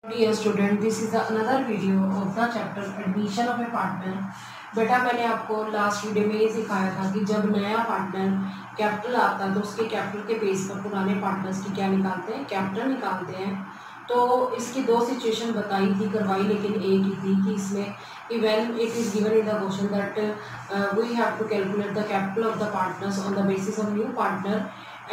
Dear student, this is another video of the chapter admission of a partner। बेटा मैंने आपको last video में ये सिखाया था कि जब नया पार्टनर कैपिटल आता है तो उसके कैपिटल के बेस पर पुराने पार्टनर्स की क्या निकालते हैं, कैपिटल निकालते हैं। तो इसकी दो सिचुएशन बताई थी, करवाई लेकिन एक ही थी कि इसमें when it is given in the question that we have to calculate the capital of the partners on the basis of new partner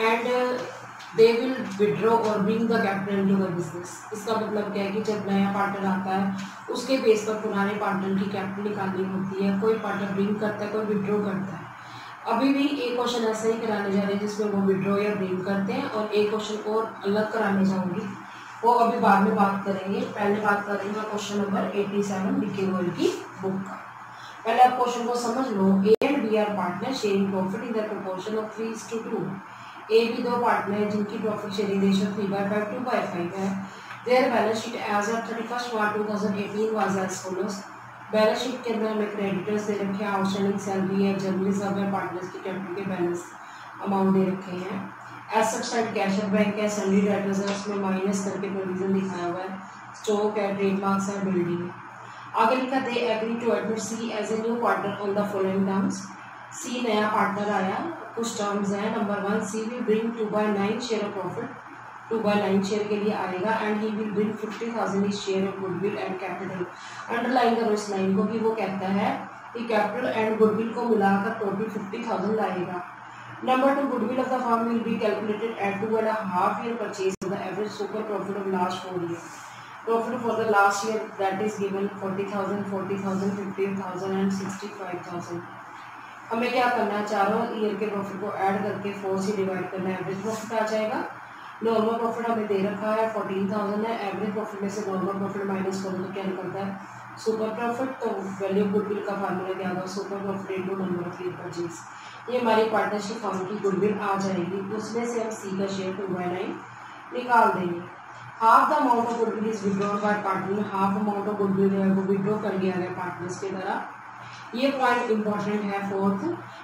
and they will withdraw और bring the capital into the business. इसका मतलब क्या है कि जब नया partner आता है उसके बेस पर पुराने पार्टनर की कैपिटल निकालनी होती है। कोई पार्टनर ब्रिंग करता है, कोई विड्रॉ करता है। अभी भी एक क्वेश्चन ऐसा ही कराने जा रहे हैं जिसमें वो विड्रॉ या ब्रिंग करते हैं, और एक क्वेश्चन और अलग कराने जाऊंगी, वो अभी बाद में बात करेंगे। पहले बात करेंगे क्वेश्चन नंबर 87 डीके गोयल की बुक का। पहले आप क्वेश्चन को समझ लो। A and B are partner sharing profit in the proportion of 3:2। A भी दो पार्टनर है जिनकी प्रॉफिट शेयरिंग रेशियो 3/5 2/5 है। Their balance sheet as of 31 March 2018 was as follows. Balance sheet के अंदर हमें क्रेडिटर्स दे रखे हैं, आउटस्टैंडिंग सैलरी है, जनरल रिजर्व है, पार्टनर्स की कैपिटल के बैलेंस अमाउंट दे रखे हैं। एसेट साइड कैश बैंक है, सैलरी डेटर्स है, उसमें माइनस करके प्रोविजन दिखाया हुआ है, स्टॉक है, ट्रेडमार्क्स है, बिल्डिंग है। आगे लिखा they agree to admit C as a new partner on the following terms. C नया पार्टनर आया, कुछ टर्म्स हैं। Number 1, C will bring 2/9 share of profit, 2/9 share के लिए आएगा, and he will bring 50,000 is share of goodwill and capital. Underline करो इस line को कि वो कहता है कि कैपिटल एंड गुडविल को मिलाकर टोटल 50,000 लाएगा। Number 2, goodwill of the firm will be calculated at 2.5 year purchase of the average super profit of last 4 years. Profit for the last year that is given 40,000, 40,000, 50,000 and 65,000। हमें क्या करना है, चारों year के profit को add करके 4 से divide करना है, एवरेज प्रॉफिट आ जाएगा। नॉर्मल प्रॉफिट हमें दे रखा है 14,000 है, एवरेज प्रॉफिट में से नॉर्मल प्रॉफिट माइनस करो तो क्या निकलता है, सुपर प्रॉफिट। तो वैल्यू गुडविल का फार्मूला क्या होगा, super profit into number of year purchase. ये हमारी पार्टनरशिप फर्म की गुडविल आ जाएगी, उसमें से हम सी का शेयर 2/9 निकाल देंगे। Half the amount of goodwill is withdrawn by partner, half amount of goodwill है वो विड्रॉ कर लिया गया पार्टनर्स की तरह। ये पॉइंट इंपॉर्टेंट है। Fourth,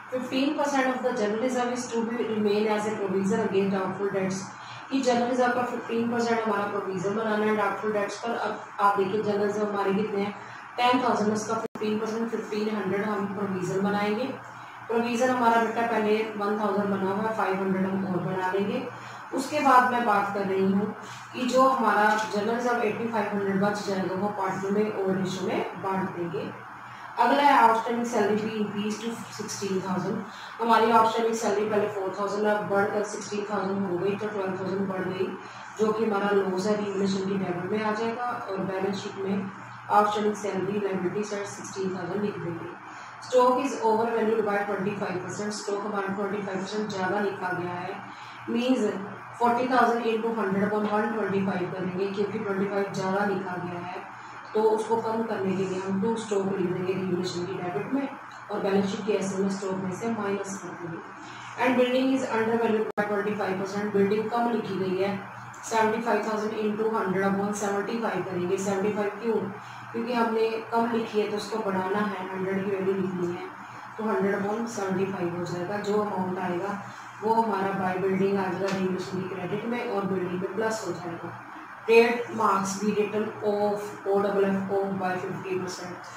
15% of the general reserve is to be remain as a provision against doubtful debts. कि जनरल रिजर्व का 15% हमारा प्रोविजन बनाना है डाउटफुल डेट्स पर। अब आप देखिए जनरल रिजर्व हमारे कितने हैं, 10,000, उसका 15% 1500 हम प्रोविजन बनाएंगे। प्रोविजन हमारा बेटा पहले 1000 बना हुआ है, 500 हम और बना लेंगे। उसके बाद मैं बात कर रही हूँ कि जो हमारा जनरल रिजर्व 8500 बच जाएगा वो पार्टनर में और रेशो में बांट देंगे। अगला है outstanding salary be increase to 16,000। हमारी आउटस्टैंडिंग सैलरी पहले 4,000 अब बढ़कर 16,000 हो गई, तो 12,000 बढ़ गई, जो कि हमारा लॉस है रिवैल्यूएशन की डेबिट में आ जाएगा, और बैलेंस शीट में आउटस्टैंडिंग सैलरी लायबिलिटी साइड 16,000 लिख देंगे। Stock is over valued by 25%। Stock हमारा 25% ज़्यादा लिखा गया है, मीन्स 40,000 इंटू 100/125 करेंगे, क्योंकि 25 ज़्यादा लिखा गया है, तो उसको कम करने के लिए हम 2 स्टॉक लिख देंगे रिवैल्यूएशन की डेबिट में, और बैलेंस शीट के ऐसे में स्टॉक में से माइनस कर देंगे। And building is under valued by 25%। Building कम लिखी गई है, 75,000 इंटू 100/175 करेंगे। 75 क्यों, क्योंकि हमने कम लिखी है तो उसको बढ़ाना है, 100 की वैल्यू लिखनी है, तो 100/75 हो जाएगा। जो अमाउंट आएगा वो हमारा बाय बिल्डिंग आ जाएगा रिवैल्यूएशन की क्रेडिट में, और बिल्डिंग में प्लस हो जाएगा। Trade marks be written off OFF by 50%।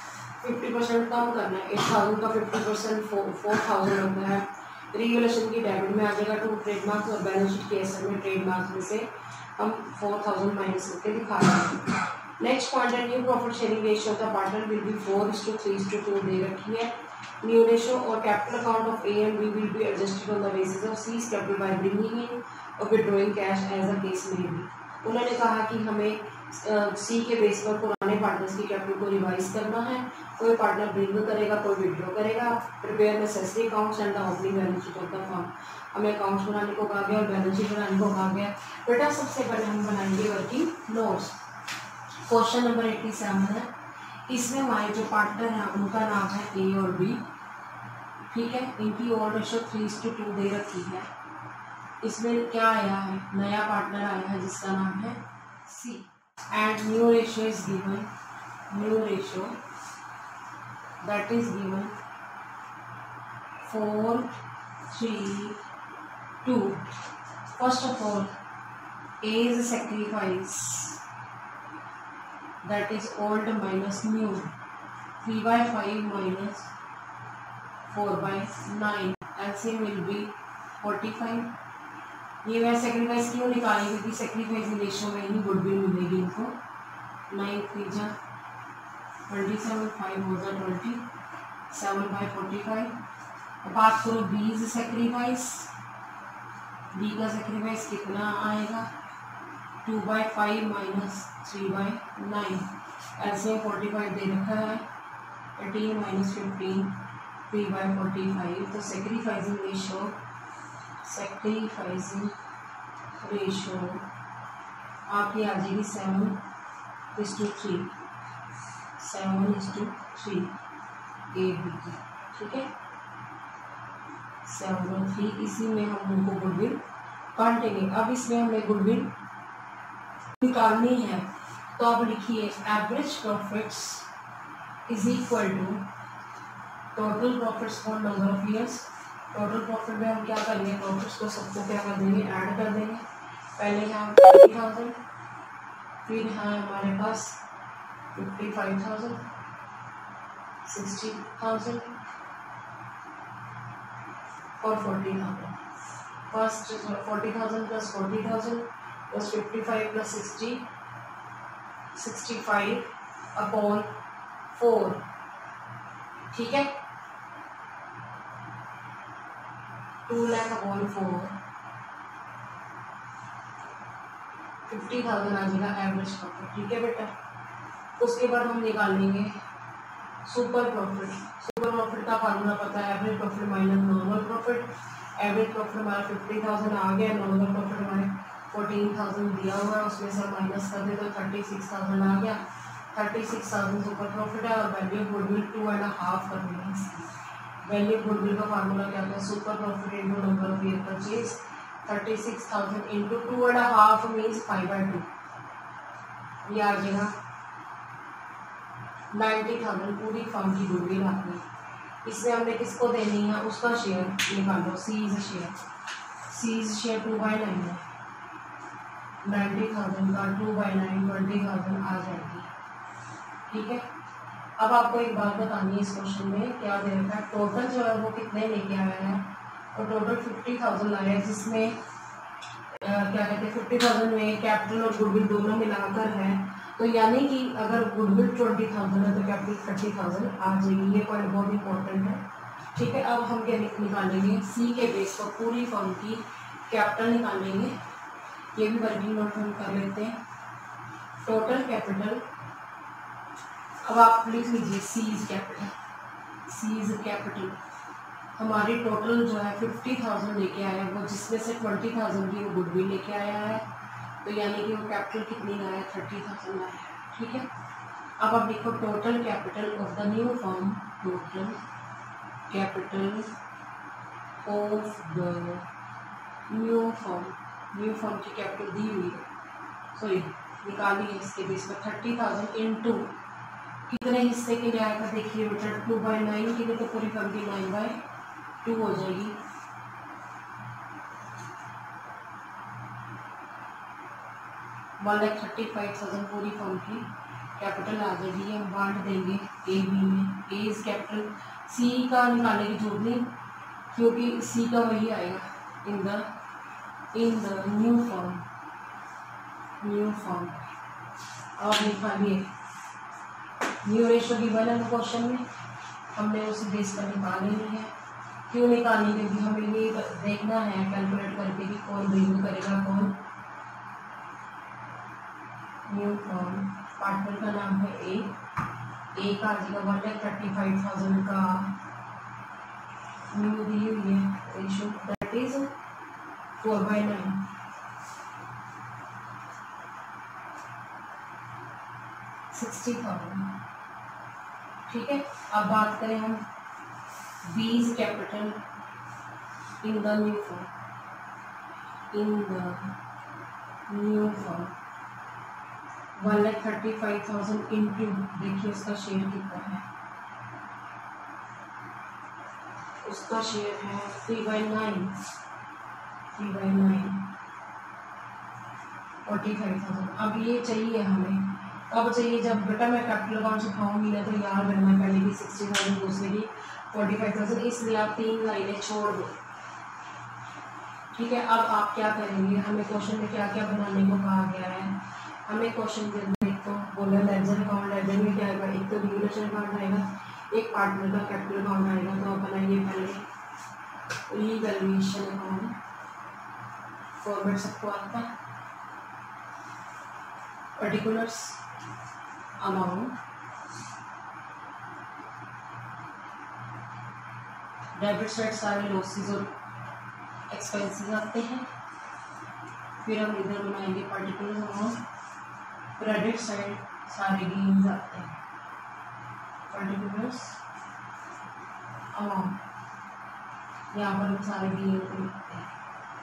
50% कम करना है, 8,000 का 50% 4,000 होता है, रिवैल्यूएशन की डेबिट में आ जाएगा टू ट्रेडमार्क्स, और बैलेंस शीट के एसेट में ट्रेडमार्क्स में से हम 4,000 माइनस करके दिखा रहे हैं। नेक्स्ट पॉइंट है new profit sharing ratio of the partner will be 4:3:2 दे रखी है। न्यू रेशियो और capital account of A and B will be adjusted on the basis of C's capital by bringing in or withdrawing cash as a case में B. उन्होंने कहा कि हमें सी के बेस पर पुराने पार्टनर्स की कैपिटल को रिवाइज करना है। कोई पार्टनर ब्रिंग करेगा, कोई विड्रॉ करेगा। Prepare necessary accounts and the opening balance sheet of the firm. हमें अकाउंट्स बनाने को कहा गया और बैलेंस शीट बनाने को कहा गया। बेटा सबसे पहले हम बनाएंगे वर्किंग नोट्स। क्वेश्चन नंबर 87 है, इसमें हमारे जो पार्टनर हैं उनका नाम है ए और बी, ठीक है। इनकी और रेशो 3:2 दे रखी है। इसमें क्या आया है, नया पार्टनर आया है जिसका नाम है C, and new ratio is given, new ratio that is given 4:3:2। First of all A is sacrifice, that is old minus new, 3/5 minus 4/9, LCM will be 45। ये मैं सेक्रीफाइस क्यों निकाली, क्योंकि सेक्रीफाइसिंग रेशियो में ही गुडविल मिलेगी इनको। 9 3 जा 27, 5 हो जा 20, 7/45। अब बात करो बीज सेक्रीफाइस, बी का सेक्रीफाइस कितना आएगा, 2/5 माइनस 3/9, ऐसे 45 दे रखा है, 18 माइनस 15, 3/45। तो सेक्रीफाइसिंग रेशो आपकी आ जाएगी 7:3, 7:3 ठीक है, 7/3। इसी में हम उनको गुडविल बांटेंगे। अब इसमें हमें गुडविल निकालनी है, तो आप लिखिए average profits is equal to total profits for number of years. Total profit में हम क्या करेंगे, प्रॉफिट्स को सबको क्या कर देंगे, ऐड कर देंगे। पहले है 50,000, फिर है हमारे पास 55,000, 60,000 और 40,000। फर्स्ट 40,000 प्लस 40,000 प्लस 55 प्लस 60, 65/4, ठीक है, 2,00,000/4, 50,000 आ जाएगा एवरेज प्रॉफिट, ठीक है बेटा। उसके बाद हम निकालेंगे सुपर प्रॉफिट। सुपर प्रॉफिट का फार्मूला पता है, average profit minus normal profit. Average profit हमारा 50,000 आ गया, नॉर्मल प्रॉफिट हमारे 14,000 दिया हुआ है, उसमें से माइनस कर दे तो 36,000 आ गया। 36,000 सुपर प्रॉफिट है, और वैल्यू ऑफ गुडविल 2.5 कर देंगे इसकी। वैल्यू ऑफ गुडविल का फार्मूला क्या था, super profit into number of year purchase. 36,000 into 2.5 means 5/2, ये आ जाएगा 90,000 पूरी फर्म की गुडविल आ गई। इसमें हमने किसको देनी है, उसका शेयर निकालो, सीज शेयर 2/9 है, 90,000 का 2/9 20,000 आ जाएगी, ठीक है। अब आपको एक बात बतानी है, इस क्वेश्चन में क्या दे रखा है, टोटल जो है वो कितने लेके आया है, और टोटल 50,000 लाया है, जिसमें क्या कहते हैं 50,000 में कैपिटल और गुडविल दोनों मिलाकर है, तो यानी कि अगर गुडविल 20,000 है तो कैपिटल 30,000 आ जाएगी। ये पॉइंट बहुत इंपॉर्टेंट है, ठीक है। अब हम क्या निकालेंगे, सी के बेस पर पूरी फर्म की कैपिटल निकालेंगे। ये भी वर्किंग नोट हम कर लेते हैं, टोटल कैपिटल। अब आप लिख लीजिए सीज कैपिटल हमारी टोटल जो है 50,000 लेके आया है वो, जिसमें से 20,000 की वो गुडविल लेके आया है, तो यानी कि वो कैपिटल कितनी लाया है, 30,000 लाया है, ठीक है। अब आप लिखो total capital of the new firm, total capital of the new firm की कैपिटल दी हुई है, सॉरी निकाली है इसके बेस पर 30,000 इंटू कितने हिस्से के लिए आएगा, देखिए बेटा 2/9 के लिए तो पूरी फर्म की 9/2 हो जाएगी, 1,35,000 पूरी फर्म की कैपिटल आ जाएगी। हम बांट देंगे ए बी में, ए इज कैपिटल, सी का निकालने की जरूरत नहीं क्योंकि सी का वही आएगा इन द न्यू फर्म। और निकालिए न्यू रेशो गिवन है क्वेश्चन में, हमने उस बेस पर निकालनी है। क्यों निकालनी, क्योंकि हमें ये देखना है कैलकुलेट करके कि कौन रिन्यू करेगा कौन। न्यू फर्म पार्टनर का नाम है ए का आ जाएगा 1,35,000 का न्यू दी हुई है रेशो, दैट इज 4/9, 60,000, ठीक है। अब बात करें हम B's capital in the new firm, 1,35,000 into, देखिए उसका शेयर कितना है, उसका शेयर है 3/9, 45,000। अब ये चाहिए हमें अब चाहिए जब बेटा मैं कैपिटल अकाउंट सिखाऊंगी ना तो याद रखना पहले की 60,000 दूसरे की 45,000, इसलिए आप 3 लाइनें छोड़ दो। ठीक है, अब आप क्या करेंगे, हमें क्वेश्चन में क्या क्या बनाने को कहा गया है। हमें क्वेश्चन के अंदर एक तो बोला लेजर अकाउंट, लेजर में क्या आएगा, एक तो रिवोल्यूशन अकाउंट आएगा, एक पार्टनर का कैपिटल अकाउंट आएगा। तो आप बनाइए पहले लीगल अकाउंट, फॉर्मेट सबको आता है, पर्टिकुलर्स, अमाउंट, डेबिट साइड सारे लॉसेस और एक्सपेंसेस आते हैं। फिर हम इधर बनाएंगे पर्टिकुलर अमाउंट, क्रेडिट साइड सारे गेन्स आते हैं, पर्टिकुलर्स अमाउंट, यहाँ पर हम सारे गेन को लिखते हैं,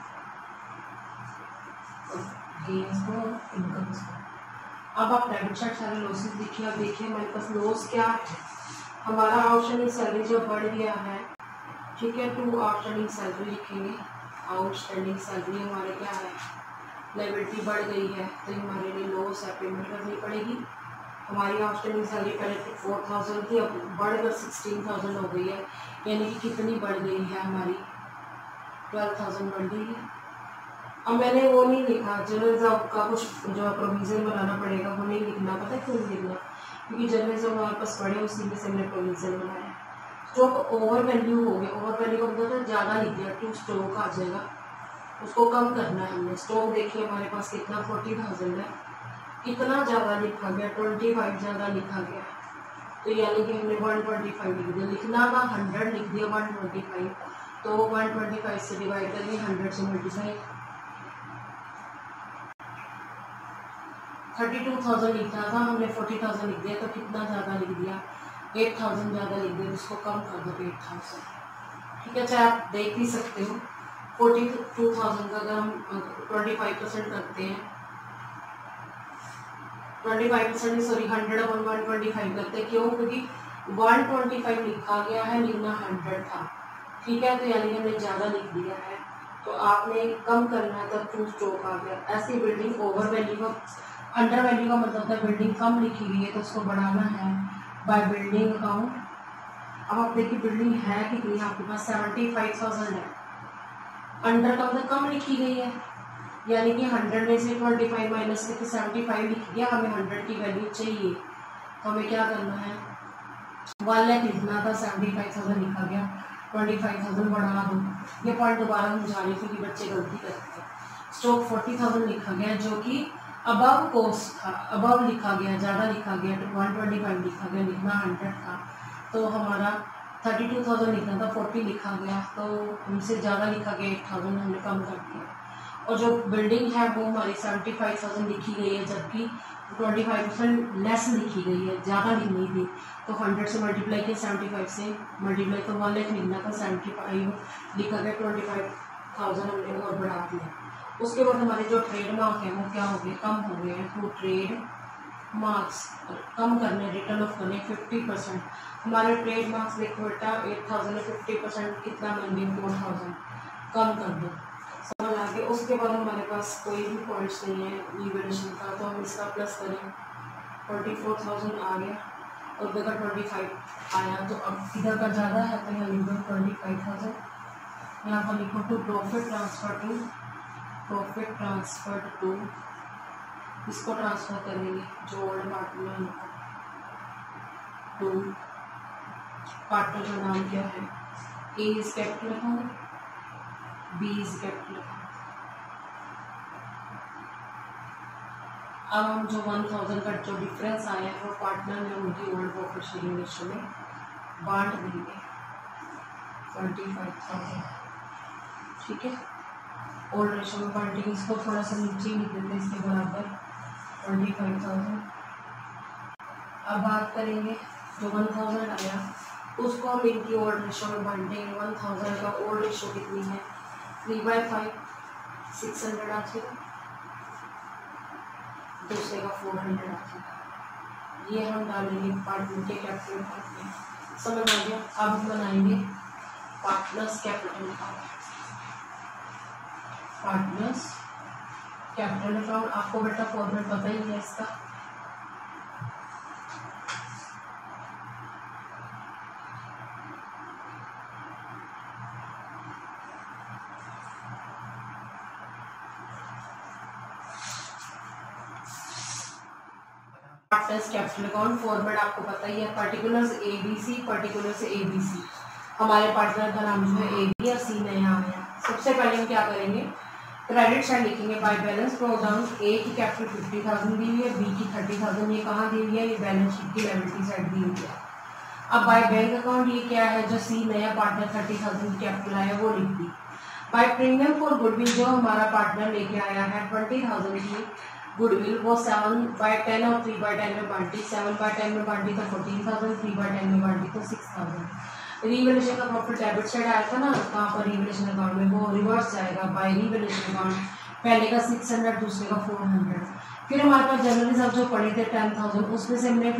गेन्स को, इनकम्स को। अब आप डेबिट साइड सारे लॉसेस देखिए। अब देखिए हमारे पास लॉस क्या है, हमारा आउटस्टैंडिंग सैलरी जो बढ़ गया है, ठीक है, टू आउटस्टैंडिंग सैलरी लिखेंगे। आउटस्टैंडिंग सैलरी हमारे क्या है, लायबिलिटी बढ़ गई है तो हमारे लिए लॉस है, पेमेंट करनी पड़ेगी। हमारी आउटस्टैंडिंग सैलरी पहले 4,000 थी, अब बढ़कर 16,000 हो गई है, यानी कि कितनी बढ़ गई है हमारी, 12,000 बढ़ गई है। अब मैंने वो नहीं लिखा जनरल जॉब का कुछ जो प्रोविज़न बनाना पड़ेगा वो नहीं लिखना, पता है क्यों नहीं लिखना, क्योंकि जनरल जॉब हमारे पास पड़े उसी में से हमने प्रोविज़न बनाया। स्टॉक ओवर वैल्यू हो गया, ओवर वैल्यू का मतलब ज़्यादा लिख दिया, टू स्टॉक आ जाएगा, उसको कम करना है हमने। स्टॉक देखिए हमारे पास कितना 40,000 है, कितना ज़्यादा लिखा गया, 25 ज़्यादा लिखा गया, तो यानी कि हमने 125 लिख दिया, लिखना था 100 लिख दिया 125, तो 125 से डिवाइड करेंगे, 100 से मल्टीप्लाई, 32,000 लिखना था हमने 40,000 लिख दिया, तो कितना ज़्यादा लिख दिया, 8,000 ज़्यादा लिख दिया, जिसको कम कर दो 8,000। ठीक है, चाहे आप देख ही सकते हो 42,000 का अगर हम 25% करते हैं, 25% सॉरी 100 अपन 125 करते हैं, क्यों, क्योंकि 125 लिखा गया है, लिखना 100 था। ठीक है, तो यानी कि हमने ज़्यादा लिख दिया है, तो आपने कम करना है, तब टू स्टॉक आ गया। ऐसी बिल्डिंग ओवर वैल्यू का, अंडर वैल्यू का मतलब था बिल्डिंग कम लिखी गई है तो उसको बढ़ाना है बाय बिल्डिंग अकाउंट। अब आप देखिए बिल्डिंग है कितनी, आपके पास 75,000 है, अंडर का मतलब कम लिखी गई है, यानी कि 100 में से 25 माइनस करके 75 लिख गया, हमें 100 की वैल्यू चाहिए, तो हमें क्या करना है, 1 लाख लिखना था, 75,000 लिखा गया, 25,000 बढ़ा दो। ये पॉइंट दोबारा समझा रही थी कि बच्चे गलती करते हैं। स्टॉक 40,000 लिखा गया जो कि अबव कॉस्ट था, अबव लिखा गया, ज़्यादा लिखा गया, 125 लिखा गया, लिखना 100 था, तो हमारा 32,000 लिखना था, 40 लिखा गया, तो हमसे ज़्यादा लिखा गया 8,000 हमने कम कर दिया। और जो बिल्डिंग है वो हमारी 75,000 लिखी गई है, जबकि 25% लेस लिखी गई है, ज़्यादा लिखनी थी, तो 100 से मल्टीप्लाई किया, 75 से मल्टीप्लाई, तो 1 लाख लिखना था, 75 लिखा गया, 25,000 हमने और बढ़ा दिया। उसके बाद हमारे जो ट्रेड मार्क है वो क्या हो गए, कम हो गए हैं, तो ट्रेड मार्क्स कम करने, रिटर्न ऑफ करने 50%। हमारे ट्रेड मार्क्स देखो बेटा 8,000 में 50% कितना बन गया, 4,000, कम कर दो, समझ आ गया। उसके बाद हमारे पास कोई भी पॉइंट्स नहीं है रिवैल्यूएशन का, तो हम इसका प्लस करें, 44,000 आ गया और उधर का 25 आया, तो अब इधर का ज़्यादा है तो यहाँ लिख दो 25,000, यहाँ पर लिखो टू प्रॉफिट ट्रांसफर टू, इसको ट्रांसफर करेंगे जो ओल्ड पार्टनर है टू, पार्टनर का नाम क्या है, A is capital account, B is capital account. अब हम जो 1,000 का जो डिफरेंस आया है वो पार्टनर ने उनकी ओल्ड प्रॉफिट शेयरिंग रेशियो में बांट देंगे, 25,000, ठीक है, ओल्ड रेशियो में बांटेंगे, इसको थोड़ा सा नीचे लिख देते हैं, इसके बराबर 25,000। अब बात करेंगे जो 1,000 आया उसको हम इनकी ओल्ड रेशियो में बांटेंगे। 1,000 का ओल्ड रेशियो कितनी है, 3/5, 600 आ जाएगा, दूसरे का 400 आ जाएगा, ये हम डालेंगे पार्टनर के कैपिटल अकाउंट में, समझ आ गया। अब हम बनाएंगे partners capital account, partners capital account, आपको बेटा फॉर्मेट पता ही है इसका, पार्टनर्स कैपिटल अकाउंट फॉर्मेट आपको पता ही है, पर्टिकुलर्स ABC, पर्टिकुलर्स ABC। हमारे पार्टनर का नाम जो है AB और C नया आया। सबसे पहले हम क्या करेंगे, क्रेडिट साइड लिखेंगे by balance draw down. A की कैपिटल 50,000 दी हुई है, बी की 30,000। ये कहाँ दी हुई है, ये बैलेंस शीट की लायबिलिटी साइड दी हुई है। अब बाय बैंक अकाउंट ये क्या है, जो C नया पार्टनर 30,000 की कैपिटल आया वो लिख दी। बाय प्रीमियम फॉर गुडविल जो हमारा पार्टनर लेके आया है 20,000 की गुडविल, वो 7/10 और 3/10 में बांटी। 7/10 में बांटी तो 14,000, 3/10 में बांटी तो 6,000। रिवैल्यूएशन का प्रॉफिट डेबिट साइड आया था ना, कहाँ पर रिवैल्यूएशन अकाउंट में, वो रिवर्स जाएगा बाय रिवैल्यूएशन अकाउंट। पहले का 600, दूसरे का 400। फिर हमारे पास जनरल रिजर्व जो पड़े थे 10,000, उसमें से हमने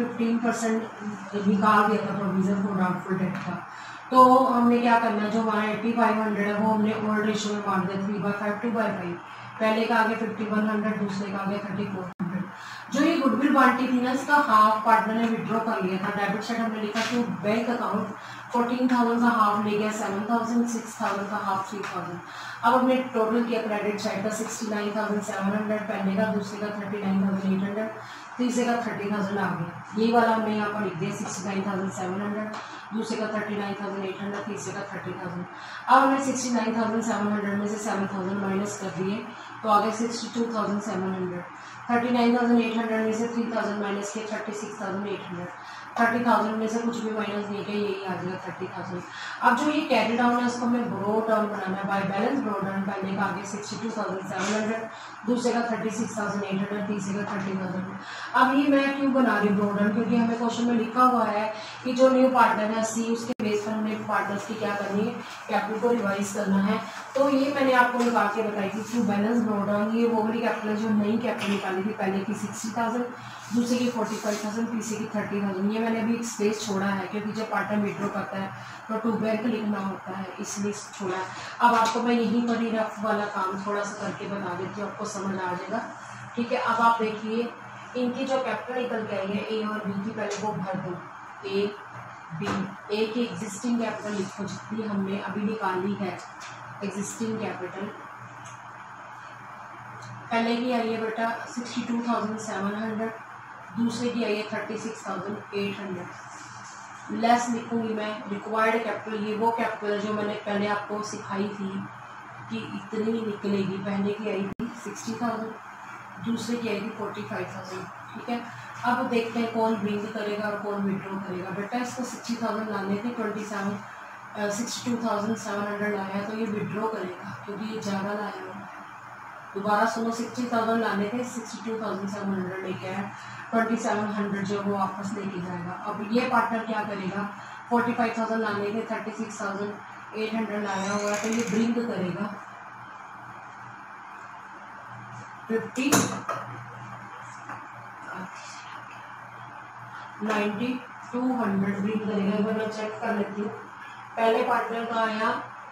15% निकाल दिया था प्रोविजन फॉर डाउटफुल डेट का। तो हमने क्या करना है, जो हमारा 8,500 है वो हमने ओल्ड रेशियो में बांट दिया 3/5 2/5। पहले का आगे 5,100, दूसरे का आगे 3,400। जो ये गुडविल बांटी थी ना, इसका हाफ पार्टनर ने विड्रॉ कर लिया था। डेबिट साइड हमने लिखा टू बैंक अकाउंट, 14,000 का हाफ ले गया 7,000, 6,000 का हाफ 3,000। अब हमने टोटल किया क्रेडिट साइड का 69,700 पहले का, दूसरे का 39,800, तीसरे का 30,000 आ गया। ये वाला हमने यहाँ पर लिख दिया 69,700, दूसरे का 39,800, तीसरे का 30,000। अब हमने 69,700 में से 7,000 माइनस कर दिए तो आ गए 62,700। 39,800 में से 3,000 माइनस किए 36,800। 30,000 में से कुछ भी माइनस नहीं किया, यही आ जाएगा 30,000। अब जो ये कैरी डाउन है उसको हमें ब्रो डाउन बनाना है बाय बैलेंस ब्रो डाउन। पहले का आगे 62,700, दूसरे का 36,800, तीसरे का 30,000। अब ये मैं क्यों बना रही हूँ ब्रो डाउन, क्योंकि हमें क्वेश्चन में लिखा हुआ है कि जो न्यू पार्टनर है C, उसके बेस पर हमने पार्टनर्स की क्या करनी है, कैपिटल को रिवाइज करना है। तो ये मैंने आपको निकाल के बताई थी थ्रू बैलेंस ब्रो डाउन। ये वो वाली कैपिटल जो नई कैपिटल निकाली थी, पहले की 60,000, दूसरे की 45,000, तीसरे की 30,000। ये मैंने अभी एक स्पेस छोड़ा है क्योंकि जब पार्टनर विड्रॉ करता है तो टू बैंक लिखना होता है, इसलिए छोड़ा है। अब आपको मैं यहीं पर ही रफ वाला काम थोड़ा सा करके बता देती हूँ, आपको समझ आ जाएगा। ठीक है, अब आप देखिए इनकी जो कैपिटल निकल के आई है A और B की, पहले वो भर दो। A B, A की एग्जिस्टिंग कैपिटल लिखो जितनी हमने अभी निकाली है एग्जिस्टिंग कैपिटल। पहले की आई है बेटा 62,700, दूसरे की आई है 36,800। लेस लिखूंगी मैं रिक्वायर्ड कैपिटल, ये वो कैपिटल है जो मैंने पहले आपको सिखाई थी कि इतनी निकलेगी। पहले की आई थी 60,000, दूसरे की आई थी 45,000। ठीक है, अब देखते हैं कौन ब्रिंग करेगा और कौन विड्रॉ करेगा। बेटा इसको 60,000 लाने थे, 62,700 लाया तो ये विड्रॉ करेगा क्योंकि ये ज़्यादा लाया हुआ है। दोबारा सुनो, 60,000 लाने थे, 62,700 लेके आया, 2,700 जो वो वापस लेके जाएगा। अब ये पार्टनर क्या करेगा, 45,000 लाने थे, 36,800 लाया हुआ है तो ये ब्रिंग करेगा 90,200 ब्रिंग करेगा। अगर मैं चेक कर लेती हूँ, पहले पार्टनर का आया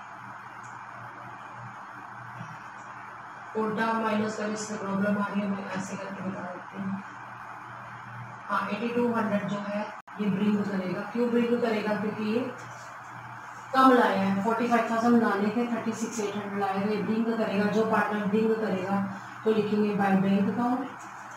उल्टा माइनस कर, इसमें प्रॉब्लम आ रही है, मैं ऐसे करके बता देती हूँ। हाँ, 8200 जो है ये ब्रिंग करेगा। क्यों ब्रिंग करेगा, क्योंकि ये कम लाया है। 45,000 लाने थे, 36,800 लाए थे, ब्रिंग करेगा। जो पार्टनर ब्रिंग करेगा तो लिखेंगे बाय बैंक अकाउंट,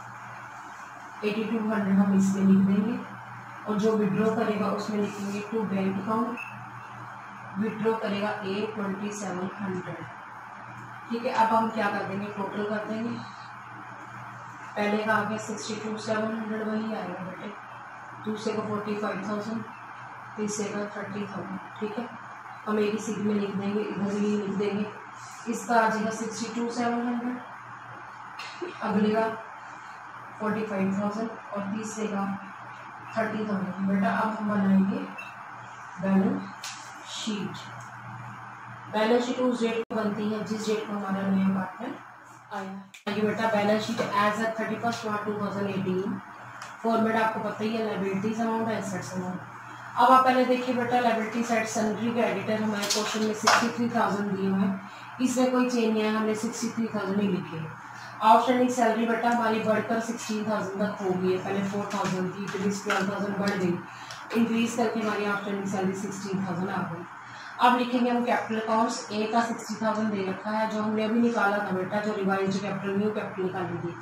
8200 हम इसमें लिख देंगे, और जो विड्रॉ करेगा उसमें लिखेंगे टू बैंक अकाउंट, विड्रॉ करेगा 2700। ठीक है, अब हम क्या कर देंगे, टोटल कर देंगे। पहले का आगे 62,700 वही आएगा बेटे, दूसरे का 45,000, तीसरे का 30,000। ठीक है, हम एक ही सीट में लिख देंगे, इधर भी लिख देंगे। इसका आ जाएगा 62,700, अगले का 45,000 और तीसरे का 30,000। बेटा अब हम बनाएंगे बैलेंस शीट। बैलेंस शीट उस डेट को बनती है जिस डेट को हमारा नया पार्टनर आया। ये बेटा balance sheet as a 31 March 2018। Format आपको पता ही है, लायबिलिटीज अमाउंट, एसेट्स अमाउंट। अब आप पहले देखिए बेटा, लायबिलिटी साइड सन्ड्री क्रेडिटर हमारे क्वेश्चन में 63,000 दिए हुए हैं, इसमें कोई चेंज नहीं है, हमने 63,000 ही लिखे। आउटस्टैंडिंग सैलरी बेटा हमारी बढ़कर 16,000 तक हो गई है, पहले 4,000 थी, फिर 12,000 बढ़ गई, इंक्रीज करके हमारी आउटस्टैंडिंग सैलरी 16,000 आ गई। अब लिखेंगे हम कैपिटल अकाउंट्स। ए का 60,000 दे रखा है, जो हमने अभी निकाला था बेटा, जो रिवाइज कैपिटल न्यू कैपिटल निकाली थी।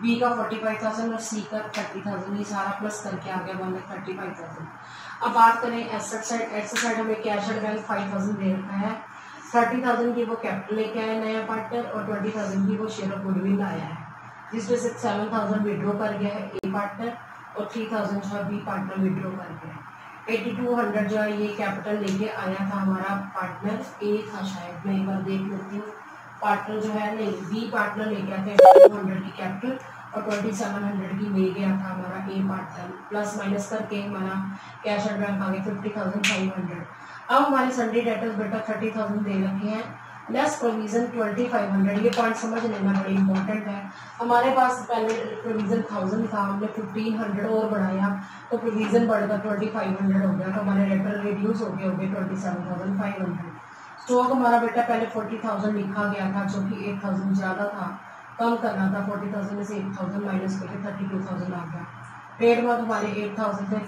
बी का 45,000 और सी का 30,000, ये सारा प्लस करके आ गया 1,35,000। अब बात करें एसेट साइड, एसेट साइड हमें कैश एंड बैंक 5,000 दे रखा है, 30,000 की वो कैपिटल लेके आया नया पार्टनर और 20,000 की वो शेयर ऑफ गुडविल लाया है, जिसमें से 7,000 विड्रॉ कर गया है ए पार्टनर और 3,000 जो है बी पार्टनर विड्रॉ कर गया है। 8200 जो है ये कैपिटल लेके आया था हमारा पार्टनर ए था, शायद मैं एक बार देख लेती हूँ। पार्टनर जो है नहीं, बी पार्टनर लेके आया था 8200 की कैपिटल और 2700 की ले गया था हमारा ए पार्टनर, प्लस माइनस करके हमारा कैश एंड बैंक आ गया 50,500। अब हमारे संडे डेटर्स बेटा 30,000 दे रखे हैं, लेस प्रोविजन 2,500। ये पॉइंट समझ लेना बड़ी इंपॉर्टेंट है। हमारे पास पहले प्रोविजन 1000 था, हमने 1,500 और बढ़ाया तो प्रोविजन बढ़कर 2,500 हो गया, तो हमारे डेटर रिड्यूस हो गए 27,500। स्टॉक हमारा बेटा पहले 40,000 लिखा गया था, जो कि 8,000 ज़्यादा था, कम करना था। 40,000 में से 8,000 माइनस करके 32,000 आ गया। पेड मंथ हमारे 8,000 थे,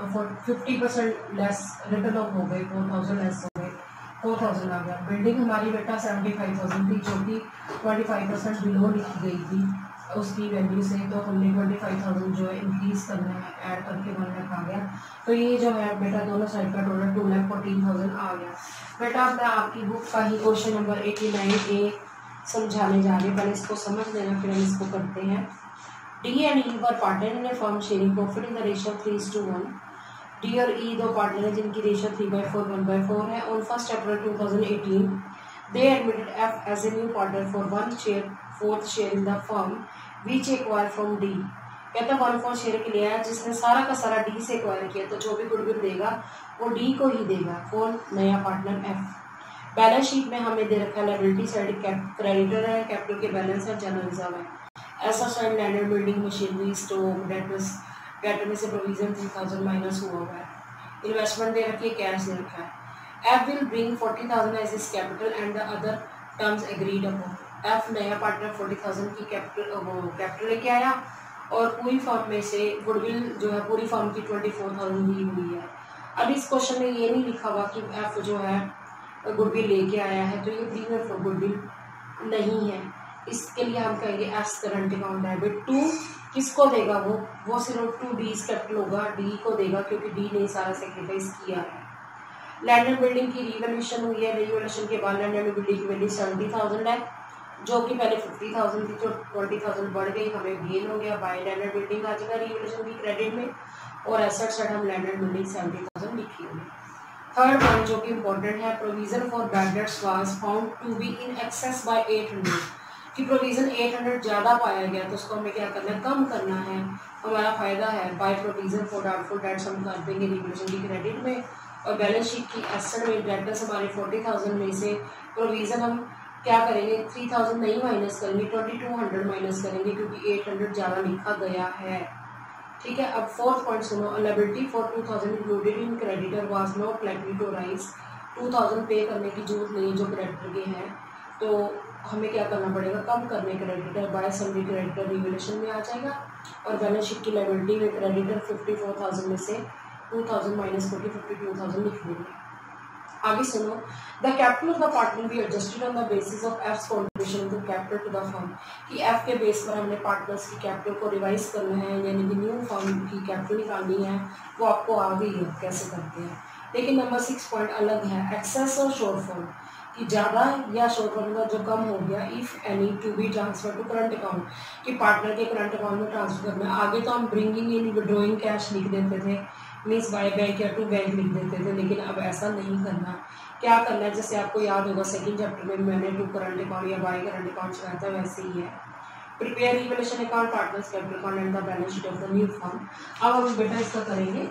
50% लेस रिटर्न ऑफ हो गए, 4,000 लेस हो गए, 4,000 आ गया। बिल्डिंग हमारी बेटा 75,000 थी, जो कि 25% बिलो लिखी गई थी उसकी वैल्यू से, तो हमने 25,000 जो है इंक्रीज करना है, ऐड करके 1 लाख आ गया। तो ये जो है बेटा दोनों साइड का टोटल 2,14,000 आ गया। बेटा मैं आपकी बुक का ही क्वेश्चन नंबर 89A समझाने जा रही हूँ, पहले इसको समझ लेना फिर हम इसको करते हैं। D and E were partner in a firm sharing profit in the ratio 3:1. D और E दो पार्टनर हैं जिनकी रेशियो 3/4 1/4 है। On 1 April 2018, they admitted F as a new partner for 1/4 share in the firm, which acquired from D. कहता 1/4 share के लिए आया जिसने सारा का सारा D से एक्वायर किया, तो जो भी गुडविल देगा वो D को ही देगा। कौन? नया पार्टनर F। बैलेंस शीट में हमें दे रखा है लायबिलिटी साइड क्रेडिटर है, कैपिटल के बैलेंस है, जनरल रिजर्व है। Asset side land building machinery stock debtor में से प्रोविजन 3,000 माइनस हुआ है। इन्वेस्टमेंट दे रखी है, कैश दे रखा है। F will bring 40,000 as his capital and the other terms agreed upon. F नया पार्टनर 40,000 की कैपिटल लेके आया और पूरी फर्म में से गुडविल जो है पूरी फर्म की 24,000 दी हुई है। अब इस क्वेश्चन में ये नहीं लिखा हुआ कि एफ जो है गुडविल लेके आया है, तो ये प्रीमियम फॉर गुडविल नहीं है। इसके लिए हम कहेंगे एस करंट अकाउंट डेबिट। 2 किसको देगा? वो सिर्फ 2 डी कैपिटल होगा, डी को देगा क्योंकि डी ने सारा सेक्रीफाइस किया है। लैंड एंड बिल्डिंग की रिवैल्यूएशन हुई है, रिवैल्यूएशन के बाद लैंड एंड बिल्डिंग की वैल्यू 70,000 है, जो कि पहले 50,000 थी, तो 20,000 बढ़ गई, हमें गेन हो गया। बाय लैंड एंड बिल्डिंग आ जाएगा रिवैल्यूएशन की क्रेडिट में, और एसेट साइड हम लैंड एंड बिल्डिंग 70,000 लिखी हुई। थर्ड पॉइंट जो कि इम्पोर्टेंट है, provision for bad debts was found to be in excess by 800 कि प्रोविजन 800 ज़्यादा पाया गया, तो उसको हमें क्या करना है? कम करना है। हमारा फायदा है by provision for doubtful debts हम कर देंगे रिवैल्यूएशन की क्रेडिट में, और बैलेंस शीट की एसेट में डेटर्स हमारे 40,000 में से प्रोविजन हम क्या करेंगे? 3,000 नहीं माइनस करेंगे, 2,200 माइनस करेंगे क्योंकि 800 ज़्यादा लिखा गया है। ठीक है। अब फोर्थ पॉइंट सुनो, liability for 2,000 included in creditor was not likely to arise. 2,000 pay करने की जरूरत नहीं जो क्रेडिटर के हैं, तो हमें क्या करना पड़ेगा? कम करने creditor by sundry creditor revaluation में आ जाएगा, और बैलेंस शीट की लायबिलिटी में क्रेडिटर 54,000 में से 2,000 माइनस करके 52,000 लिख देंगे। आगे सुनो, the capital of the partner be adjusted on the basis of F's contribution to capital to the firm, कि एफ के बेस पर हमने पार्टनर्स की कैपिटल को रिवाइज करना है, यानी कि न्यू फर्म की कैपिटल निकालनी है, वो आपको आ गई है कैसे करते हैं। लेकिन नंबर 6 पॉइंट अलग है, एक्सेस और शॉर्टफॉल, कि ज़्यादा या शॉर्टफॉल का जो कम हो गया, if any to be transfer to current account, कि पार्टनर के करंट अकाउंट में ट्रांसफर करना है। आगे तो हम ब्रिंगिंग इन विड्रॉइंग कैश लिख देते थे, मीन्स बाय बैंक या टू बैंक लिख देते थे, लेकिन अब ऐसा नहीं करना। क्या करना है? जैसे आपको याद होगा सेकंड चैप्टर में मैंने टू करंट अकाउंट या बाय करंट अकाउंट चलाया था, वैसे ही है। Prepare revaluation account, partners capital account and the balance sheet of the new firm. अब हम बेटा इसका करेंगे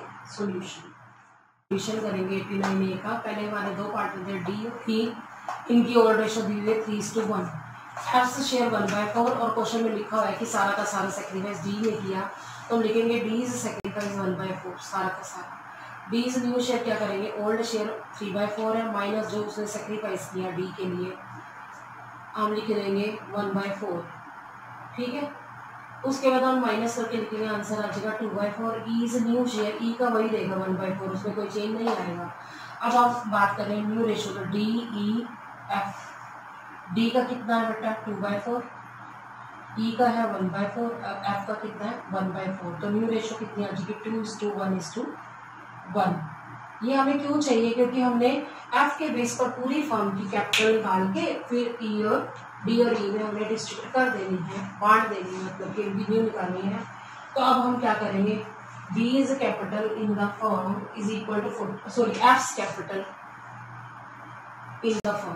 सोल्यूशन करेंगे 89A का। पहले हमारे दो पार्टनर थे डी और ई, इनकी ओल्ड रेशो दी हुई है 3:1। एफ शेयर 1/4, और क्वेश्चन में लिखा हुआ है कि सारा का सारा सेक्रीफाइस डी ने किया, तो हम लिखेंगे डी इज सेक्रीफाइस 1/4 सारा का सारा। डी इज न्यू शेयर क्या करेंगे? ओल्ड शेयर 3/4 है, माइनस जो उसने सेक्रीफाइस किया डी के लिए, हम लिख देंगे 1/4। ठीक है। उसके बाद हम माइनस करके लिखेंगे, आंसर आ जाएगा 2/4। E is new share, E का वही देगा 1/4, उसमें कोई चेंज नहीं आएगा। अब आप बात करें न्यू रेशो, तो डी ई एफ, डी का कितना है बेटा? 2/4, ई का है 1/4, एफ का कितना है 1/4, तो न्यू रेशो कितनी आ जाएगी 2:1:1। ये हमें क्यों चाहिए, क्योंकि हमने एफ के बेस पर पूरी फर्म की कैपिटल निकाल के फिर ई और डी और ई में हमने डिस्ट्रीब्यूट कर देनी है, बांट देनी है, मतलब कि न्यू निकालनी है। तो अब हम क्या करेंगे, B is capital in the firm is equal to F capital in the firm.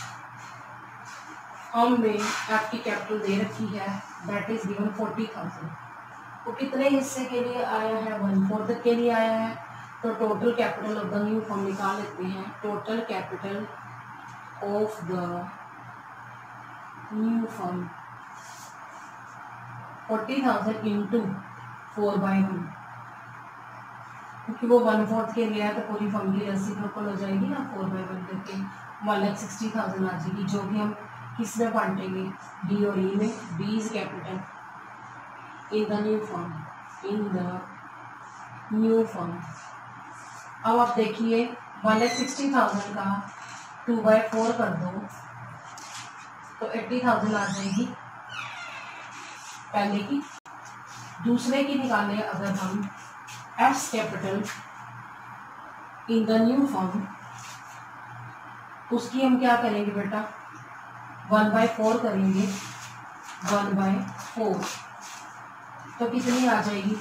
Firm में एफ की कैपिटल दे रखी है, दैट इज गिवन 40,000। वो कितने हिस्से के लिए आया है, 1/4 के लिए आया है। तो total capital of the new firm निकाल लेते हैं। Total capital of the new firm 40,000 into 4/1, क्योंकि वो 1/4 के लिए है तो पूरी फर्म की रेसिप्रोकल हो जाएगी ना, 4/1 करके 1,60,000 आ जाएगी, जो कि हम किस में बांटेंगे, डी और ई में। B is capital in the new firm, in the new firm. अब आप देखिए 1,60,000 का 2/4 कर दो तो 80,000 आ जाएगी पहले की। दूसरे की निकाले अगर हम F capital in the new firm, उसकी हम क्या करेंगे बेटा, 1/4 करेंगे, 1/4 तो कितनी आ जाएगी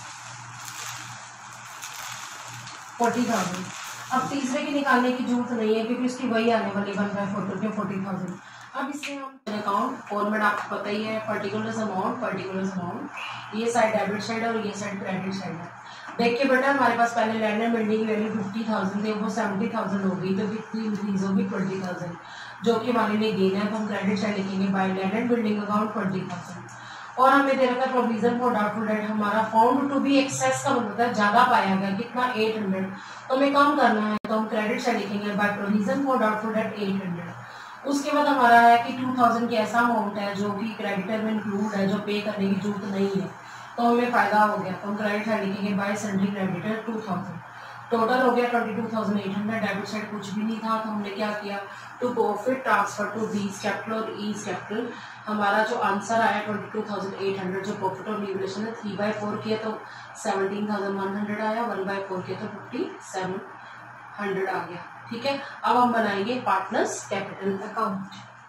40,000। अब तीसरे की निकालने की जरूरत नहीं है क्योंकि उसकी वही आने वाली 1/4 करके 40,000। अब इसमें हम अकाउंट फॉर्मेट आपको पता ही है, पर्टिकुलर अमाउंट, ये साइड डेबिट साइड और ये साइड क्रेडिट साइड है। देखिए बेटा हमारे पास पहले लैंड एंड बिल्डिंग की वैल्यू 50,000 थी, वो 70,000 हो गई, तो कितनी इंक्रीज होगी 20,000, जो कि हमारे लिए गेन है। तो हम क्रेडिट साइड लिखेंगे by land and building account 20,000। और हमें दे रखा है प्रोविजन फॉर डाउटफुल डेट, हमारा फाउंड टू बी एक्सेस का मतलब है ज्यादा पाया गया, कितना 800, तो हमें कम करना है, तो हम क्रेडिट साइड लिखेंगे by provision for doubtful debt 800। उसके बाद हमारा है कि 2,000 की ऐसा अमाउंट है जो कि क्रेडिटर में इंक्लूड है, जो पे करने की जरूरत नहीं है, तो हमें फायदा हो गया, तो हम क्रेडिट साइड लिखेंगे बाय सन्ड्री क्रेडिटर 2,000। टोटल हो गया 22,800, डेबिट साइड कुछ भी नहीं था, तो हमने क्या किया, to profit transfer to B capital और ई कैपिटल। हमारा जो आंसर आया 22,800, जो प्रॉफिट और लिबरेशन है 3/4 किया तो 17,100 आया, 1/4 किया तो 5700 आ गया। ठीक है, अब हम बनाएंगे पार्टनर्स कैपिटल अकाउंट।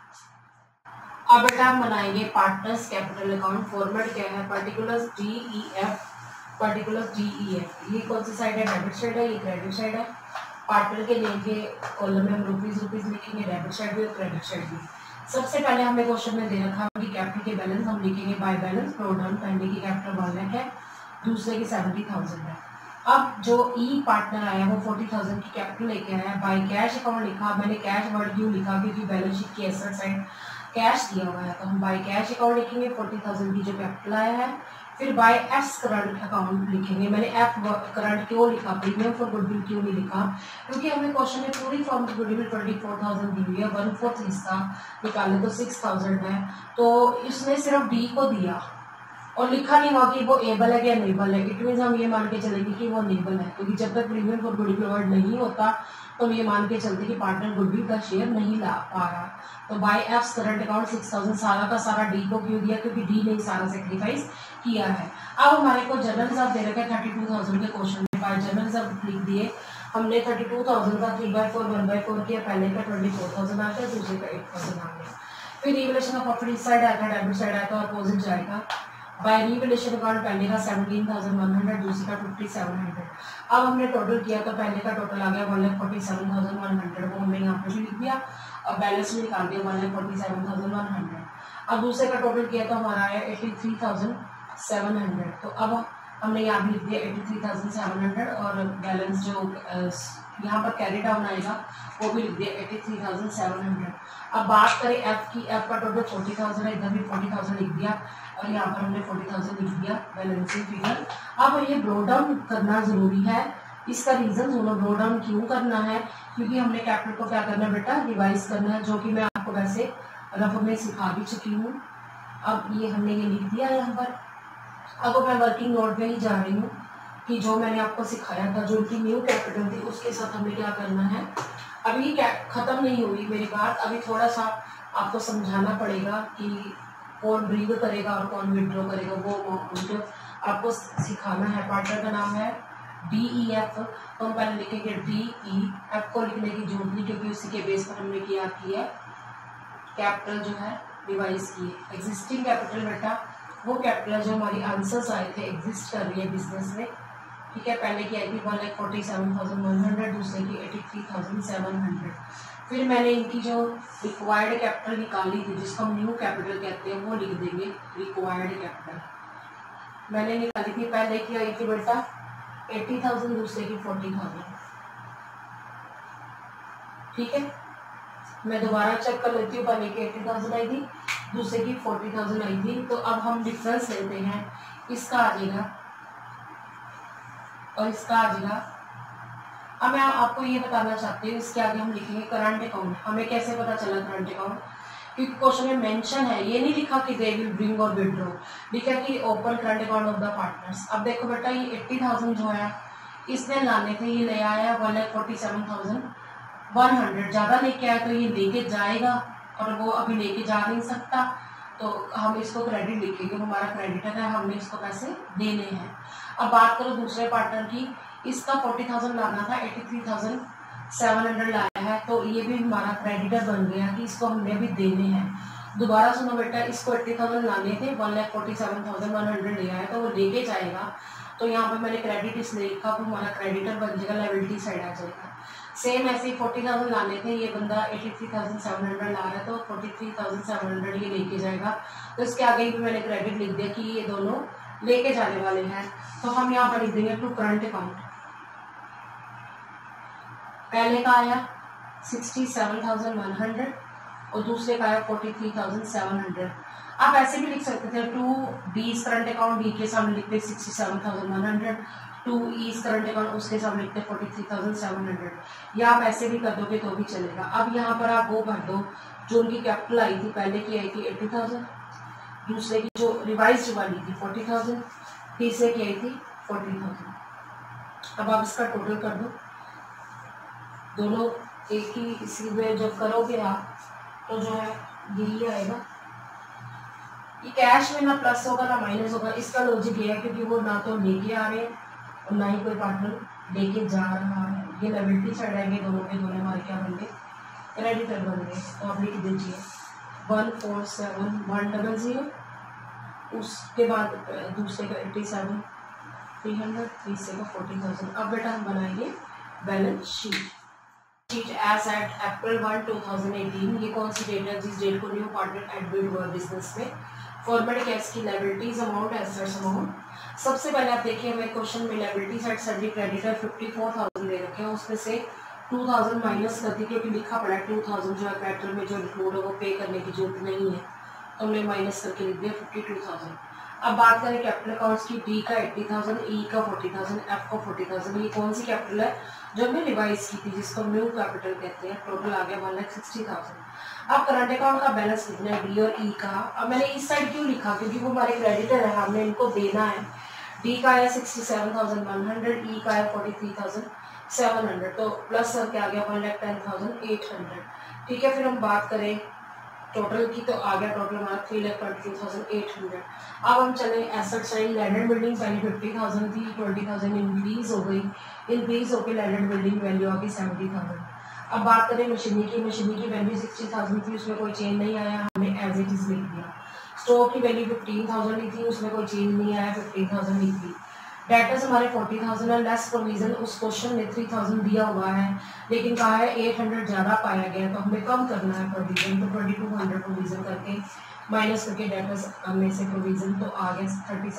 अब बेटा हम बनाएंगे पार्टनर्स कैपिटल अकाउंट। फॉर्मेट क्या है, पर्टिकुलर्स DEF, पर्टिकुलर्स DEF। ये कौन सी साइड है, डेबिट साइड है, ये क्रेडिट साइड है। पार्टनर के लिए कॉलम में हम रुपीज लिखेंगे, डेबिट साइड भी और क्रेडिट साइड भी। सबसे पहले हमें क्वेश्चन में दे रखा है कि कैपिटल के बैलेंस हम लिखेंगे बाय बैलेंस प्रो डाउन। पहले की कैपिटल 1 लाख है, दूसरे की 70,000 है। अब जो ई पार्टनर आया वो 40,000 की कैपिटल लेके आया, बाय कैश अकाउंट लिखा। मैंने कैश वर्ड क्यों लिखा, क्योंकि बैलेंस शीट की एसेट साइड कैश दिया हुआ है, तो हम बाय कैश अकाउंट लिखेंगे 40,000 की जो कैपिटल आया है। फिर बाय एफ करंट अकाउंट लिखेंगे। मैंने एफ करंट क्यों लिखा, प्रीमियम फॉर गुडविल क्यों नहीं लिखा, क्योंकि हमें क्वेश्चन में पूरी फॉर्म की गुडविल 24,000 दी हुई है, 1/4 हिस्सा निकाले तो 6,000 है, तो इसने सिर्फ डी को दिया और लिखा नहीं हुआ कि वो एबल है या नेबल है। इट मीन हम ये मान के चलेंगे कि वो नेबल है, क्योंकि जब तक प्रीमियम फॉर गुडविल वर्ड नहीं होता तो हम ये मान के चलते कि पार्टनर गुडविल का शेयर नहीं ला पा रहा। तो बाय एफ करंट अकाउंट 6,000 सारा का सारा डी को क्यों दिया, क्योंकि डी ने सारा सेक्रीफाइस किया है। अब हमारे को जनरल रिजर्व दे रखा है 32,000 के क्वेश्चन में, बाय जनरल रिजर्व लिख दिए हमने। 32,000 का 3/4 1/4 किया, पहले का 24,000 आ गया, दूसरे का 8,000 आ गया। फिर रिवलेशन ऑफ प्रॉफिट इस साइड आएगा, डेबिट साइड आएगा, अपोजिट जाएगा। बाय रिवलेशन अकाउंट पहले का 17,100, दूसरे का 5,700। अब हमने टोटल किया तो पहले का टोटल आ गया 1,47,100, वो हमने यहाँ पे भी लिख दिया। अब बैलेंस में निकाल दिया 1,47,100। अब दूसरे का टोटल किया तो हमारा आया 83,700, तो अब हमने यहाँ भी लिख दिया 83,700 और बैलेंस जो यहाँ पर कैरी डाउन आएगा वो भी लिख दिया 83,700। अब बात करें एफ की, एफ का टोटल 40,000 है, इधर भी 40,000 लिख दिया और यहाँ पर हमने 40,000 लिख दिया बैलेंसिंग फिगर। अब ये ब्रो डाउन करना जरूरी है, इसका रीजन सुनो, ब्रो डाउन क्यों करना है, क्योंकि हमने कैपिटल को क्या करना है बेटा, रिवाइज करना है, जो कि मैं आपको वैसे रफ में सिखा भी चुकी हूँ। अब ये हमने ये लिख दिया यहाँ पर। अब मैं वर्किंग नोट में ही जा रही हूँ कि जो मैंने आपको सिखाया था, जो उनकी न्यू कैपिटल थी, उसके साथ हमें क्या करना है। अभी खत्म नहीं हुई मेरी बात, अभी थोड़ा सा आपको समझाना पड़ेगा कि कौन ब्रिंग करेगा और कौन विड्रॉ करेगा, वो अमाउंट आपको सिखाना है। पार्टनर का नाम है DEF, तो हम पहले लिखेंगे DEF को लिखने की जरूरत नहीं, क्योंकि उसी के बेस पर हमने क्या की है, कैपिटल जो है रिवाइज की है। एग्जिस्टिंग कैपिटल बेटा वो कैपिटल जो हमारी आंसर्स आए थे एग्जिस्ट कर रही है बिजनेस में, ठीक है। पहले की आई थी 1,47,100, दूसरे की 83,700। फिर मैंने इनकी जो रिक्वायर्ड कैपिटल निकाली थी, जिसको हम न्यू कैपिटल कहते हैं, वो लिख देंगे रिक्वायर्ड कैपिटल। मैंने निकाली थी, पहले की आई थी बेटा 80,000, दूसरे की 40,000, ठीक है। मैं दोबारा चेक कर लेती हूँ, पहले की 80,000 आई थी, दूसरे की 40,000 आई थी। तो अब हम डिफरेंस लेते हैं, इसका आ जाएगा और इसका आ जाएगा। अब मैं आपको ये बताना चाहती हूँ, इसके आगे हम लिखेंगे करंट अकाउंट। हमें कैसे पता चला करंट अकाउंट, क्योंकि क्वेश्चन में मेंशन है, ये नहीं लिखा कि दे विल ब्रिंग और विड्रॉ, लिखा कि open current account of the partners. अब देखो बेटा ये 80,000 जो है इसने लाने थे, ये ले आया 1,47,100, ज़्यादा लेके आया तो ये लेके जाएगा, और वो अभी लेके जा नहीं सकता, तो हम इसको क्रेडिट लिखेंगे, हमारा क्रेडिटर है, हमने इसको पैसे देने हैं। अब बात करो दूसरे पार्टनर की, इसका 40,000 लाना था, 83,700 लाया है, तो ये भी हमारा क्रेडिटर बन गया कि इसको हमने भी देने हैं। दोबारा सुनो बेटा, इसको 80,000 लाने थे, 1,47,100 लिया है, तो वो लेके जाएगा, तो यहाँ पे मैंने क्रेडिट इसलिए लिखा, तो हमारा क्रेडिटर बन जाएगा, लायबिलिटी साइड आ जाएगा। सेम ऐसे ही 40,000 लाने थे, ये बंदा 83,700 ला रहा है, तो 43,700 ये लेके जाएगा, तो इसके आगे भी मैंने क्रेडिट लिख दिया कि ये दोनों लेके जाने वाले हैं। तो हम यहाँ पर लिख देंगे टू करंट अकाउंट। पहले का आया 67,100 और दूसरे का आया 43,700। आप ऐसे भी लिख सकते थे, टू बीज करंट अकाउंट, बी के सामने लिखते 67,100, टू ईज करंट अकाउंट, उसके सामने लिखते 43,700, या आप ऐसे भी कर दोगे तो भी चलेगा। अब यहाँ पर आप वो भर दो जो उनकी कैपिटल आई थी, पहले की आई थी 80,000, दूसरे की जो रिवाइज वाली थी 40,000, तीसरे की आई थी 40,000। अब आप इसका टोटल कर दो, दोनों एक ही इसी में जब करोगे आप तो जो है यही आएगा। ये कैश में ना प्लस होगा ना माइनस होगा, इसका लॉजिक ये है क्योंकि वो ना तो लेके आ रहे हैं और ना ही कोई पार्टनर लेके जा रहा है। ये लायबिलिटी साइड आएंगे, दोनों के दोनों हमारे क्या बन गए, क्रेडिटर बन गए। तो आप लिख दीजिए 147,100, उसके बाद दूसरे का 87,300, तीसरे का 40,000। अब बेटा हम बनाएंगे balance sheet as at April 1, 2018। ये कौन सी डेट है, जिस डेट को न्यू पार्टनर एडमिट हुआ बिजनेस में। फॉर्मेट कैश की लायबिलिटीज अमाउंट, एसेट्स अमाउंट। सबसे पहले आप देखिए हमें क्वेश्चन में लायबिलिटी साइड सभी क्रेडिटर 54,000 दे रखे हैं, उसमें से 2,000 माइनस करती, क्योंकि लिखा पड़ा है 2,000 जो है क्रेडिटर में जो इंक्लूड है वो पे करने की जरूरत नहीं है, तो हमने माइनस करके लिख दिया 52,000। अब बात करें कैपिटल अकाउंट्स की, डी का 80,000, ई का 40,000, एफ का 40,000। ये कौन सी कैपिटल है जो हमने रिवाइज की थी, जिसको न्यू कैपिटल कहते हैं। टोटल आ गया 1,60,000। अब करंट अकाउंट का बैलेंस लिखना है डी और ई का। अब मैंने इस साइड क्यों लिखा, क्योंकि वो हमारे क्रेडिटर है, हमने इनको देना है। डी का आया 67,100, ई का आया 43,700, तो प्लस करके आ गया 1,10,800। ठीक है, फिर हम बात करें टोटल की, तो आ गया टोटल हमारा 3,22,800। अब हम चले asset side, land and building पहले 50,000 थी, 20,000 इंक्रीज हो गई, इंक्रीज होकर लैंड एंड बिल्डिंग वैल्यू आ गई 70,000। अब बात करें मशीनरी की, मशीनरी की वैल्यू 60,000 थी, उसमें कोई चेंज नहीं आया, हमने एज इट इज लिख दिया। स्टॉक की वैल्यू 15,000 ही थी, उसमें कोई चेंज नहीं आया, 15,000 लिख दी। डेटर्स हमारे 40,000 है, लेस प्रोविजन उस क्वेश्चन में 3,000 दिया हुआ है, लेकिन कहा है 800 ज़्यादा पाया गया, तो हमें कम करना है प्रोविजन, तो 2200 प्रोविजन करके माइनस करके डेटर्स में से प्रोविजन, तो आ गया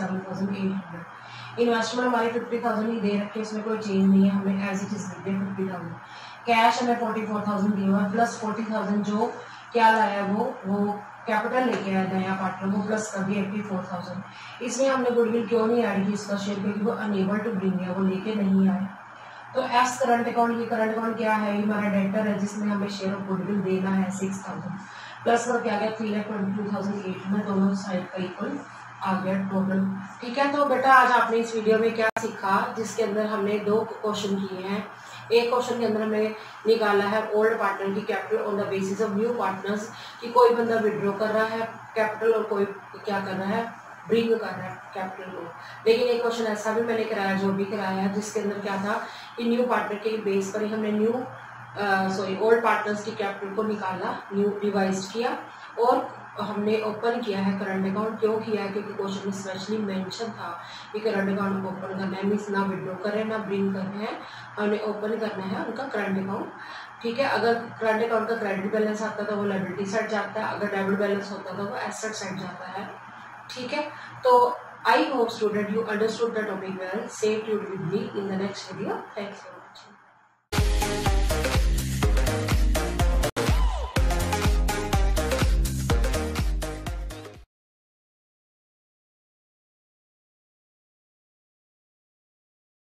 37,800। इन्वेस्टमेंट हमारे 50,000 ही दे रखे, इसमें कोई चेंज नहीं है, हमने एज इट इज लिख दिया 50,000। कैश हमें 44,000 दिया हुआ है, प्लस 40,000 जो क्या लाया वो कैपिटल लेके आया नया पार्टनर, वो प्लस कर दिया 84,000। इसमें हमने गुडविल क्यों नहीं ऐड की इसका शेयर, क्योंकि वो अनेबल टू ब्रिंग है, वो लेके नहीं आए। तो एस करंट अकाउंट, ये करंट अकाउंट क्या है, हमारा डेटर है जिसमें हमें शेयर ऑफ गुडविल देना है 6,000, प्लस करके आ गया 3,22,800, दोनों साइड का इक्वल आ गया टोटल। ठीक है, तो बेटा आज आपने इस वीडियो में क्या सीखा, जिसके अंदर हमने 2 क्वेश्चन किए हैं। एक क्वेश्चन के अंदर हमने निकाला है ओल्ड पार्टनर की capital on the basis of new partners, कि कोई बंदा विड्रॉ कर रहा है कैपिटल और कोई क्या कर रहा है, ब्रिंग कर रहा है कैपिटल को। लेकिन एक क्वेश्चन ऐसा भी मैंने कराया, जो भी कराया, जिसके अंदर क्या था कि न्यू पार्टनर के बेस पर ही हमने ओल्ड पार्टनर्स की कैपिटल को निकाला, न्यू रिवाइज किया और हमने ओपन किया है करंट अकाउंट। क्यों किया है? क्योंकि क्वेश्चन में स्पेशली मेंशन था कि करंट अकाउंट ओपन करना है, मीन्स ना विड्रॉ कर रहे हैं ना ब्रिंग कर रहे हैं, हमने ओपन करना है उनका करंट अकाउंट। ठीक है, अगर करंट अकाउंट का क्रेडिट बैलेंस आता था वो लायबिलिटी साइड जाता है, अगर डेबिट बैलेंस होता था वो एसेट साइड जाता है। ठीक है, तो I hope student you understood the topic well. Stay tuned with me in the next video. Thanks.